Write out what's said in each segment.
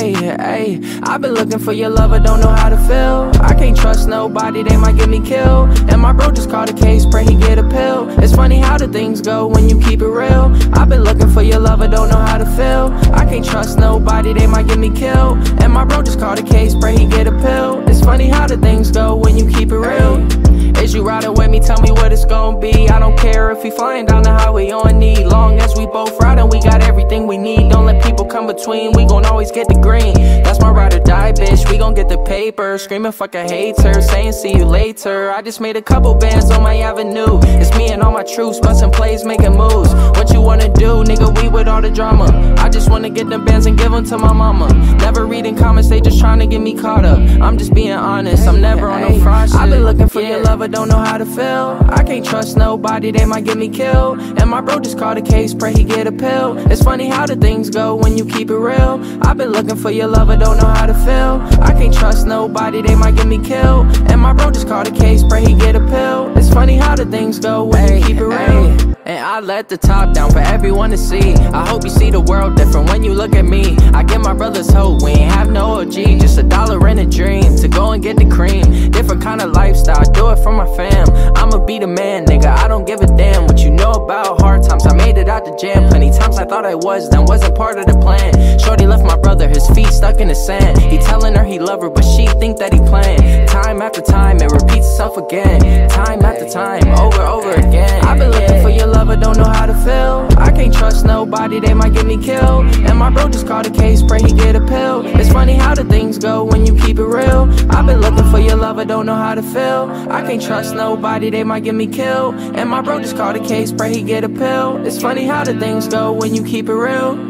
ayy. I've been looking for your love, I don't know how to feel. I can't trust nobody, they might get me killed. And my bro just called a case, pray he get a pill. It's funny how the things go when you keep it real. I've been looking for your love, I don't know how to feel. I can't trust nobody, they might get me killed. And my bro just called a case, pray he get a pill. It's funny how the things go when you keep it real. Is you riding with me? Tell me what it's gon' be. I don't care if we flying down the highway on knee. Long as we both riding, we got everything we need. Don't let people come between, we gon' always get the green. That's my ride or die, bitch, we gon' get the paper. Screaming fuck a hater, saying see you later. I just made a couple bands on my avenue. It's me and all my troops, bustin' plays, making moves. What you wanna do, nigga, we with all the drama. I just wanna get them bands and give them to my mama. Never reading comments, they just trying to get me caught up. I'm just being honest, I'm never on no fraud shit. I've been looking for your love, I don't know how to feel. I can't trust nobody, they might get me killed. And my bro just called a case, pray he get a pill. It's funny how the things go when you keep it real. I've been looking for your love, I don't know how to feel. I can't trust nobody, they might get me killed. And my bro just called a case, pray he get a pill. It's funny how the things go when you keep it real. And I let the top down for everyone to see. I hope you see the world different when you look at me. I get my brother's hope, we ain't have no OG. Just $1 and a dream to go and get the cream. Different kind of lifestyle, do it for my fam. I'ma be the man, nigga, I don't give a damn what you know about hard times. I made it out the jam. Plenty times I thought I was, then wasn't part of the plan. Shorty left my brother, his feet stuck in the sand. He telling her he love her, but she think that he playing. Time after time, it repeats itself again. Time after time, over again. I've been looking for your love, I don't know how to feel. I can't trust nobody, they might get me killed. And my bro just called a case, pray he get a pill. It's funny how the things go when you keep it real. I've been looking for your love, I don't know how to feel. I can't trust nobody, they might get me killed. And my bro just called a case, pray he get a pill. It's funny how the things go when you keep it real.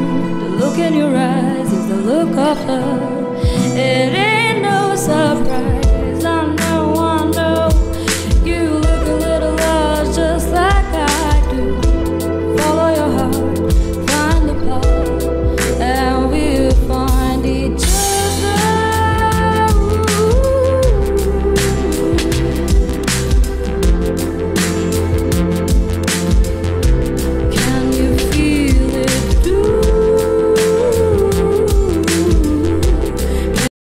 Look in your eyes is the look of love. It ain't no surprise.